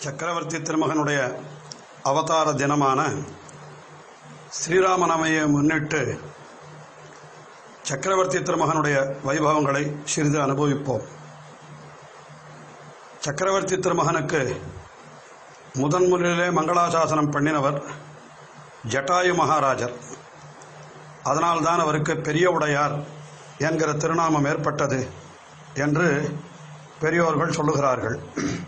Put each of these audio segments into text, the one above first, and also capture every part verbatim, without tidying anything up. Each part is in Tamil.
சக்கரவர்த்தி திருமகனுடைய அவதார தினமான ஸ்ரீராமநவமியை முன்னிட்டு சக்கரவர்த்தி திருமகனுடைய வைபவங்களை சிறிது அனுபவிப்போம். சக்கரவர்த்தி திருமகனுக்கு முதன் முதலிலே மங்களாசாசனம் பண்ணினவர் ஜட்டாயு மகாராஜர். அதனால்தான் அவருக்கு பெரிய உடையார் என்கிற திருநாமம் ஏற்பட்டது என்று பெரியோர்கள் சொல்லுகிறார்கள்.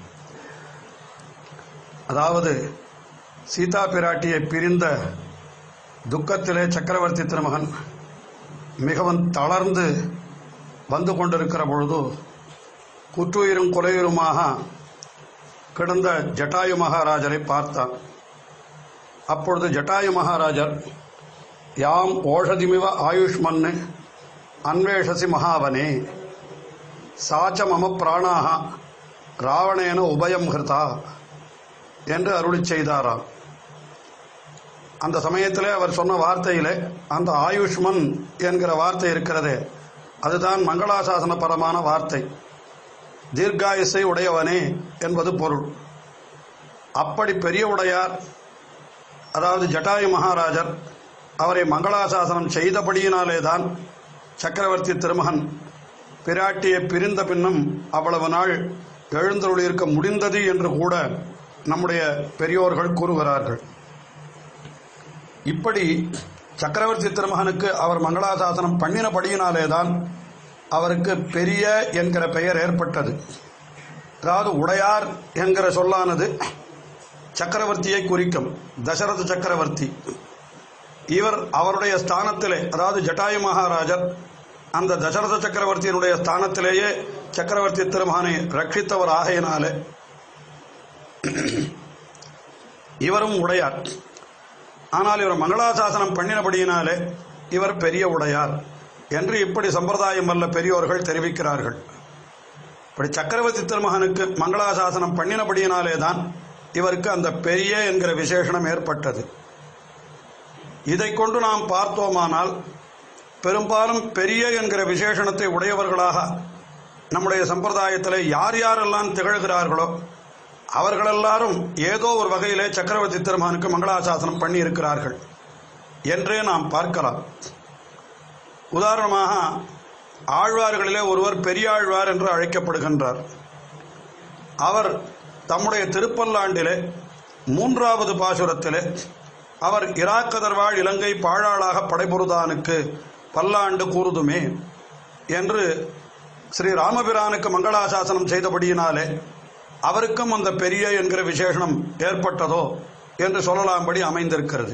அதாவது சீதா பிராட்டியை பிரிந்த துக்கத்திலே சக்கரவர்த்தி திருமகன் மிகவும் தளர்ந்து வந்து கொண்டிருக்கிற பொழுது குற்றுயிரும் கொலையுருமாக கிடந்த ஜட்டாயு மகாராஜரை பார்த்தான். அப்பொழுது ஜட்டாயு மகாராஜர், யாம் ஓஷதிமிவ ஆயுஷ்மன்னு அன்வேஷசி மகாவனே சாச்ச மம பிராணாக ராவணேன உபயம் ஹிருதா என்று அருளி செய்தாராம். அந்த சமயத்திலே அவர் சொன்ன வார்த்தையிலே அந்த ஆயுஷ்மன் என்கிற வார்த்தை இருக்கிறதே, அதுதான் மங்களாசாசன பரமான வார்த்தை. தீர்காயுசை உடையவனே என்பது பொருள். அப்படி பெரிய உடையார், அதாவது ஜட்டாயு மகாராஜர் அவரை மங்களாசாசனம் செய்தபடியினாலே தான் சக்கரவர்த்தி திருமகன் பிராட்டியை பிரிந்த பின்னும் அவ்வளவு நாள் எழுந்தருளியிருக்க முடிந்தது என்று கூட நம்முடைய பெரியோர்கள் கூறுகிறார்கள். இப்படி சக்கரவர்த்தி திருமகனுக்கு அவர் மங்களாசாசனம் பண்ணினபடியினாலே தான் அவருக்கு பெரிய என்கிற பெயர் ஏற்பட்டது. அதாவது உடையார் என்கிற சொல்லானது சக்கரவர்த்தியை குறிக்கும். தசரத சக்கரவர்த்தி இவர் அவருடைய ஸ்தானத்திலே, அதாவது ஜட்டாயு மகாராஜர் அந்த தசரத சக்கரவர்த்தியினுடைய ஸ்தானத்திலேயே சக்கரவர்த்தி திருமகனை ரட்சித்தவர் ஆகையினாலே இவரும் உடையார். ஆனால் இவர் மங்களாசாசனம் பண்ணினபடியினாலே இவர் பெரிய உடையார் என்று இப்படி சம்பிரதாயம் வல்ல பெரியோர்கள் தெரிவிக்கிறார்கள். இப்படி சக்கரவர்த்தி திருமகனுக்கு மங்களாசாசனம் பண்ணினபடியினாலே தான் இவருக்கு அந்த பெரிய என்கிற விசேஷனம் ஏற்பட்டது. இதை கொண்டு நாம் பார்த்தோமானால் பெரும்பாலும் பெரிய என்கிற விசேஷணத்தை உடையவர்களாக நம்முடைய சம்பிரதாயத்தில் யார் யாரெல்லாம் திகழ்கிறார்களோ அவர்களெல்லாரும் ஏதோ ஒரு வகையிலே சக்கரவர்த்தி திருமகனுக்கு மங்களாசாசனம் பண்ணி இருக்கிறார்கள் என்றே நாம் பார்க்கலாம். உதாரணமாக ஆழ்வார்களிலே ஒருவர் பெரியாழ்வார் என்று அழைக்கப்படுகின்றார். அவர் தம்முடைய திருப்பல்லாண்டிலே மூன்றாவது பாசுரத்திலே அவர் இராக்கதர்வாழ் இலங்கை பாழாளாக படைபொருதானுக்கு பல்லாண்டு கூறுதுமே என்று ஸ்ரீ ராமபிரானுக்கு மங்களாசாசனம் செய்தபடியினாலே அவருக்கும் அந்த பெரிய என்கிற விசேஷனம் ஏற்பட்டதோ என்று சொல்லலாம்படி அமைந்திருக்கிறது.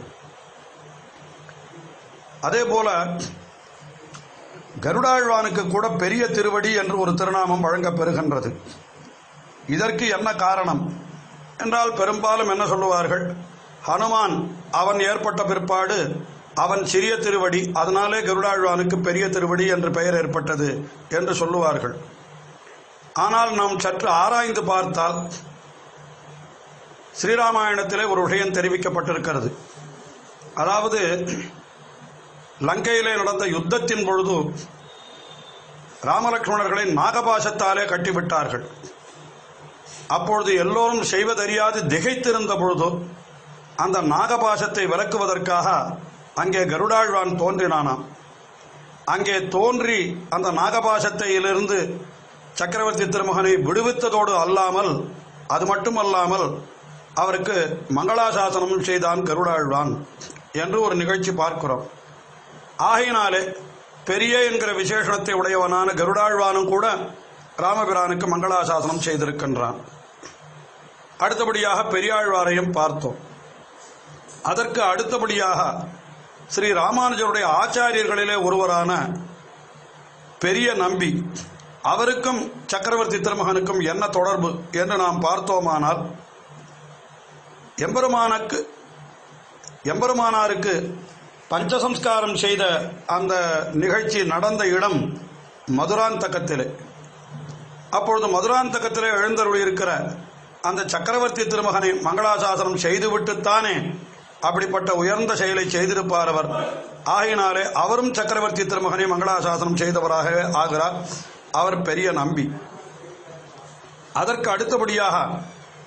அதே போல கருடாழ்வானுக்கு கூட பெரிய திருவடி என்று ஒரு திருநாமம் வழங்கப் பெறுகின்றது. இதற்கு என்ன காரணம் என்றால் பெரும்பாலும் என்ன சொல்லுவார்கள், ஹனுமான் அவன் ஏற்பட்ட பிற்பாடு அவன் சிறிய திருவடி, அதனாலே கருடாழ்வானுக்கு பெரிய திருவடி என்று பெயர் ஏற்பட்டது என்று சொல்லுவார்கள். ஆனால் நாம் சற்று ஆராய்ந்து பார்த்தால் ஸ்ரீராமாயணத்திலே ஒரு விஷயம் தெரிவிக்கப்பட்டிருக்கிறது. அதாவது லங்கையிலே நடந்த யுத்தத்தின் பொழுது ராமலட்சுமணர்களை நாகபாசத்தாலே கட்டிவிட்டார்கள். அப்பொழுது எல்லோரும் செய்வதறியாது திகைத்திருந்த பொழுது அந்த நாகபாசத்தை விலக்குவதற்காக அங்கே கருடாழ்வான் தோன்றினானாம். அங்கே தோன்றி அந்த நாகபாசத்தையிலிருந்து சக்கரவர்த்தி திருமகனை விடுவித்ததோடு அல்லாமல், அது மட்டுமல்லாமல் அவருக்கு மங்களாசாசனமும் செய்தான் கருடாழ்வான் என்று ஒரு நிகழ்ச்சி பார்க்கிறோம். ஆகையினாலே பெரிய என்கிற விசேஷணத்தை உடையவனான கருடாழ்வானும் கூட ராமபிரானுக்கு மங்களாசாசனம் செய்திருக்கின்றான். அடுத்தபடியாக பெரியாழ்வாரையும் பார்த்தோம். அதற்கு அடுத்தபடியாக ஸ்ரீ ராமானுஜருடைய ஆச்சாரியர்களிலே ஒருவரான பெரிய நம்பி, அவருக்கும் சக்கரவர்த்தி திருமகனுக்கும் என்ன தொடர்பு என்று நாம் பார்த்தோமானால், எம்பெருமானுக்கு எம்பெருமானாருக்கு பஞ்சசம்ஸ்காரம் செய்த அந்த நிகழ்ச்சி நடந்த இடம் மதுராந்தகத்திலே. அப்பொழுது மதுராந்தகத்திலே எழுந்தருளியிருக்கிற அந்த சக்கரவர்த்தி திருமகனை மங்களாசாசனம் செய்துவிட்டுத்தானே அப்படிப்பட்ட உயர்ந்த செயலை செய்திருப்பார் அவர். ஆகினாலே அவரும் சக்கரவர்த்தி திருமகனை மங்களாசாசனம் செய்தவராக ஆகிறார். அவர் பெரிய நம்பி. அதற்கு அடுத்தபடியாக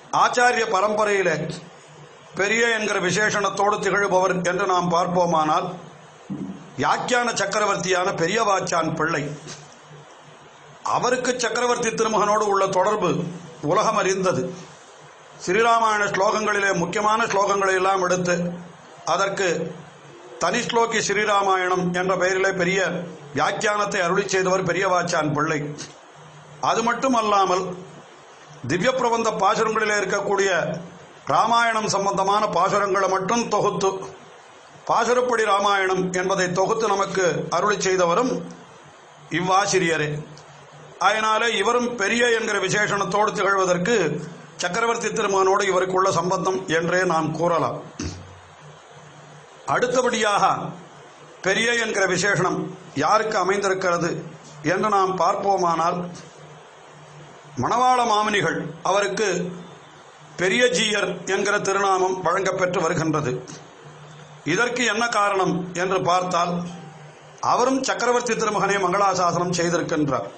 ஆச்சாரிய பரம்பரையிலே பெரிய என்கிற விசேஷணத்தோடு திகழ்பவர் என்று நாம் பார்ப்போமானால் வியாக்கியான சக்கரவர்த்தியான பெரிய வாச்சான் பிள்ளை. அவருக்கு சக்கரவர்த்தி திருமகனோடு உள்ள தொடர்பு உலகம் அறிந்தது. ஸ்ரீராமாயண ஸ்லோகங்களிலே முக்கியமான ஸ்லோகங்களை எல்லாம் எடுத்து அதற்கு தனி ஸ்லோகி ஸ்ரீராமாயணம் என்ற பெயரிலே பெரிய வியாக்கியானத்தை அருளி செய்தவர் பெரிய வாச்சான் பிள்ளை. அது மட்டுமல்லாமல் திவ்ய பிரபந்த பாசுரங்களிலே இருக்கக்கூடிய ராமாயணம் சம்பந்தமான பாசுரங்களை மட்டும் தொகுத்து பாசுரப்படி ராமாயணம் என்பதை தொகுத்து நமக்கு அருளி செய்தவரும் இவ்வாசிரியரே. அதனாலே இவரும் பெரிய என்கிற விசேஷணத்தோடு திகழ்வதற்கு சக்கரவர்த்தி திருமகனோடு இவருக்குள்ள சம்பந்தம் என்றே நாம் கூறலாம். அடுத்தபடியாக பெரிய என்கிற விசேஷணம் யாருக்கு அமைந்திருக்கிறது என்று நாம் பார்ப்போமானால் மணவாள மாமுனிகள் அவருக்கு பெரிய ஜீயர் என்கிற திருநாமம் வழங்கப்பெற்று வருகின்றது. இதற்கு என்ன காரணம் என்று பார்த்தால் அவரும் சக்கரவர்த்தி திருமகனை மங்களாசாசனம் செய்திருக்கின்றார்.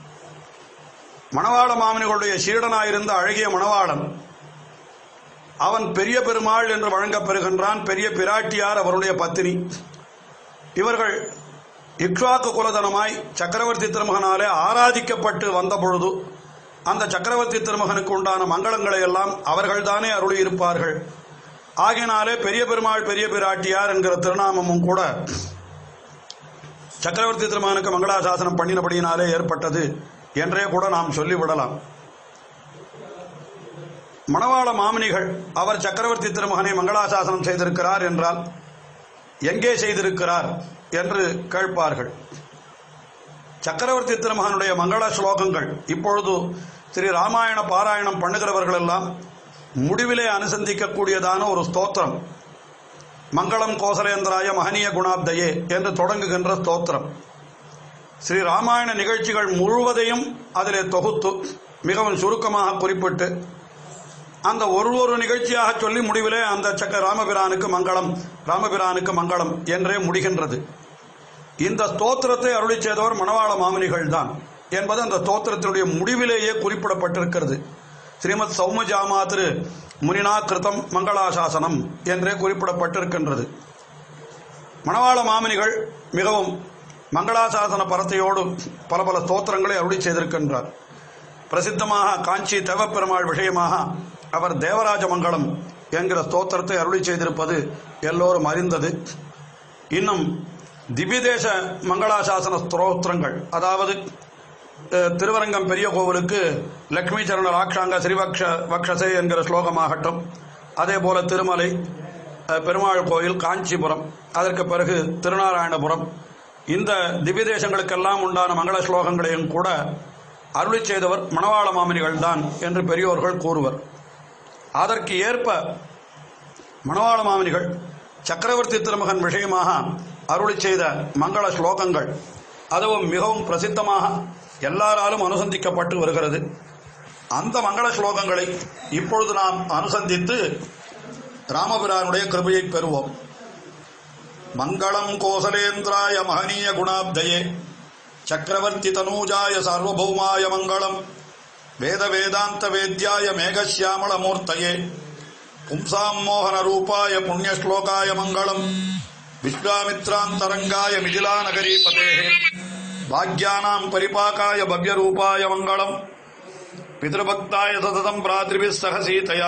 மணவாள மாமுனிகளுடைய சீடனாயிருந்த அழகிய மணவாளன் அவன் பெரிய பெருமாள் என்று வழங்கப் பெறுகின்றான். பெரிய பிராட்டியார் அவருடைய பத்தினி. இவர்கள் இக்ஷ்வாக்கு குலதனமாய் சக்கரவர்த்தி திருமகனாலே ஆராதிக்கப்பட்டு வந்த பொழுது அந்த சக்கரவர்த்தி திருமகனுக்கு உண்டான மங்களங்களை எல்லாம் அவர்கள்தானே அருளி இருப்பார்கள். ஆகினாலே பெரிய பெருமாள் பெரிய பிராட்டியார் என்கிற திருநாமமும் கூட சக்கரவர்த்தி திருமகனுக்கு மங்களாசாசனம் பண்ணினபடியினாலே ஏற்பட்டது என்றே கூட நாம் சொல்லிவிடலாம். மணவாள மாமுனிகள் அவர் சக்கரவர்த்தி திருமகனை மங்களாசாசனம் செய்திருக்கிறார் என்றால் எங்கே செய்திருக்கிறார் என்று கேட்பார்கள். சக்கரவர்த்தி திருமகனுடைய மங்கள ஸ்லோகங்கள் இப்பொழுது ஸ்ரீ ராமாயண பாராயணம் பண்ணுகிறவர்கள் எல்லாம் முடிவிலே அனுசந்திக்கக்கூடியதான ஒரு ஸ்தோத்திரம் மங்களம் கோசலேந்திராய மகனீய குணாப்தயே என்று தொடங்குகின்ற ஸ்தோத்திரம். ஸ்ரீ ராமாயண நிகழ்ச்சிகள் முழுவதையும் அதிலே தொகுத்து மிகவும் சுருக்கமாக குறிப்பிட்டு அந்த ஒரு ஒரு நிகழ்ச்சியாக சொல்லி முடிவிலே அந்த சக்க ராமபிரானுக்கு மங்களம் ராமபிரானுக்கு மங்களம் என்றே முடிகின்றது. இந்த ஸ்தோத்திரத்தை அருளி செய்தவர் மணவாள மாமுனிகள் தான் என்பது அந்த ஸ்தோத்திரத்தினுடைய முடிவிலேயே குறிப்பிடப்பட்டிருக்கிறது. ஸ்ரீமத் சௌமஜாமா திரு முனினா கிருதம் மங்களாசாசனம் என்றே குறிப்பிடப்பட்டிருக்கின்றது. மணவாள மாமுனிகள் மிகவும் மங்களாசாசன பரத்தையோடு பல பல ஸ்தோத்திரங்களை அருளி செய்திருக்கின்றார். பிரசித்தமாக காஞ்சி தேவப்பெருமாள் விஷயமாக அவர் தேவராஜ மங்களம் என்கிற ஸ்தோத்திரத்தை அருளி செய்திருப்பது எல்லோரும் அறிந்தது. இன்னும் திவ்யதேச மங்களாசாசன ஸ்தோத்திரங்கள், அதாவது திருவரங்கம் பெரிய கோவிலுக்கு லட்சுமி சரண ராட்சாங்க ஸ்ரீவக்ஷ வக்ஷசே என்கிற ஸ்லோகமாகட்டும், அதே போல திருமலை பெருமாள் கோயில் காஞ்சிபுரம், அதற்கு பிறகு திருநாராயணபுரம், இந்த திவ்ய தேசங்களுக்கெல்லாம் உண்டான மங்கள ஸ்லோகங்களையும் கூட அருளி செய்தவர் மணவாள மாமுனிகள் தான் என்று பெரியோர்கள் கூறுவர். அதற்கு ஏற்ப மணவாள மாமுனிகள் சக்கரவர்த்தி திருமகன் விஷயமாக அருளி செய்த மங்கள ஸ்லோகங்கள் அதுவும் மிகவும் பிரசித்தமாக எல்லாராலும் அனுசந்திக்கப்பட்டு வருகிறது. அந்த மங்கள ஸ்லோகங்களை இப்பொழுது நாம் அனுசந்தித்து ராமபிரானுடைய கிருபையை பெறுவோம். மங்களம் கோசலேந்திராய மகனீய குணாப்தயே சக்கரவர்த்தி தனூஜாய சர்வ பௌமாய மங்களம் வேத வேதாந்த வேத்யாய மேக ஷியாமள மூர்த்தயே பும்சாம் மோகன ரூபாய புண்ணிய ஸ்லோகாய மங்களம் விஸ்வாமித்ராந்தரங்காய மிதிலா நகரீபதே பாக்யானாம் பரிபாகாய பவ்ய ரூபாய மங்களம் பிதృபக்தாய சததம் பிராத்ரிபிஸ் சக சீதயா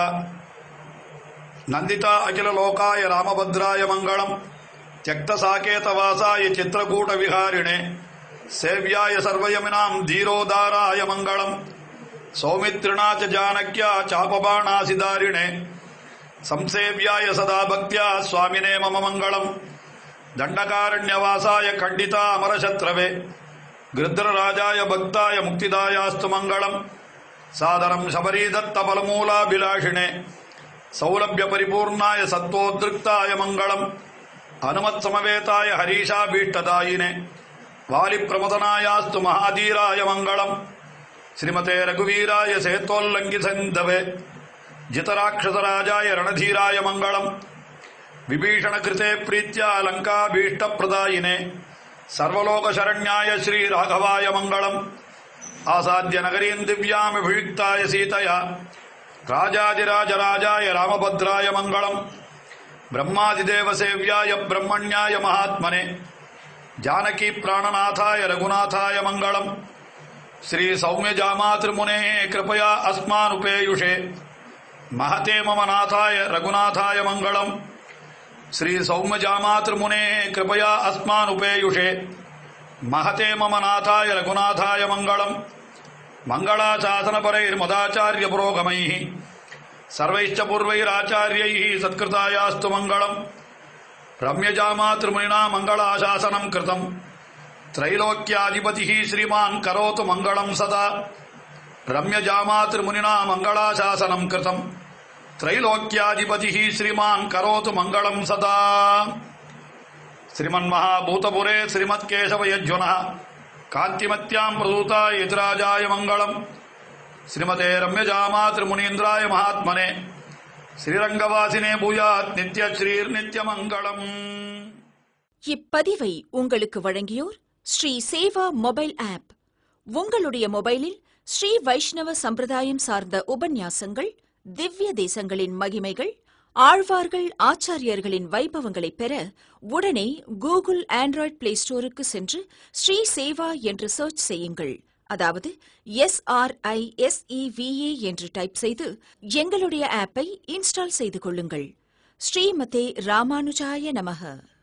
நந்திதா அகில லோகாய ராமபத்ராய மங்களம் தியக்த சாகேத வாசாய சித்ரகூட விஹாரிணே சேவ்யாய சர்வயமினாம் தீரோதாராய மங்களம் சௌமித்ரிணாச்ச ஜானக்யா சாபபாணாசிதாரிணே சம்சேவ்யாய சதா பக்தியா சுவாமினே மம மங்களம் தண்டகாரண்யவாசாய கண்டிதா அமரசத்ரவே கிருத்ரராஜாய பக்தாய முக்திதாயாஸ்து மங்களம் சாதரம் சபரீதத்த பலமூலாபிலாஷிணே சௌலபிய பரிபூர்ணாய சத்வோத்ருக்தாய மங்களம் அனுமத் சமவேதாய ஹரீஷாபீஷ்டதாயினே வாலி பிரமதனாயாஸ்து மகாதீராய மங்களம் ஸ்ரீமதே ரகுவீராய சேத்தோல்லங்கி சந்தவே ஜிதராட்சசராஜாய ரணதீராய மங்களம் விபீஷண கிருதே பிரீத்யா லங்காபீஷ்ட பிரதாயினே சர்வலோக சரண்யாய ஸ்ரீ ராகவாய மங்களம் ஆசாத்ய நகரீம் திவ்யாம் அபிஷிக்தாய சீதயா ராஜாதிராஜராஜாய ராமபத்ராய மங்களம். பிரம்மாதிதேவசேவ்யாய பிரம்மண்யாய மகாத்மனே ஜானகி பிராணநாதாய ரகுநாதாய மங்களம். ஸ்ரீ சௌமியஜாமாத்ருமுனே கிருபயா அஸ்மானுபேயுஷே மகதே மம நாதாய ரகுநாதாய மங்களம். ஸ்ரீ சௌமியஜாமாத்ருமுனே கிருபயா அஸ்மானுபேயுஷே மகதே மம நாதாய ரகுநாதாய மங்களம். மங்களாசாசனபரைர் மதாச்சாரிய புரோகமைः சர்வைश्च பூர்வைராச்சார்யைः சத்கிருதாயாஸ்து மங்களம். ரம்யஜாமாத்ருமுனினா மங்களாசாசனம் கிருதம் त्रैलोक्याधिपतिः श्रीमान् करोतु मङ्गलं सदा. रम्यजामातृमुनिना मङ्गलाशासनं कृतं त्रैलोक्याधिपतिः श्रीमान् करोतु मङ्गलं सदा. श्रीमन्महाभूतपुरे श्रीमत्केशवयज्वनः कान्तिमत्यां प्रसूता यतिराजाय मङ्गलं. श्रीमते रम्यजामातृमुनीन्द्राय महात्मने श्रीरङ्गवासिने भूयात् नित्यश्रीर्नित्यमङ्गलम्. இப்பதிவை உங்களுக்கு வழங்கியோர் ஸ்ரீ சேவா மொபைல் ஆப். உங்களுடைய மொபைலில் ஸ்ரீ வைஷ்ணவ சம்பிரதாயம் சார்ந்த உபன்யாசங்கள், திவ்ய தேசங்களின் மகிமைகள், ஆழ்வார்கள் ஆச்சாரியர்களின் வைபவங்களை பெற உடனே கூகுள் ஆண்ட்ராய்டு பிளே ஸ்டோருக்கு சென்று ஸ்ரீ சேவா என்று சர்ச் செய்யுங்கள். அதாவது S R I S E V A என்று டைப் செய்து எங்களுடைய ஆப்பை இன்ஸ்டால் செய்து கொள்ளுங்கள். ஸ்ரீமதே ராமானுஜாய நமக.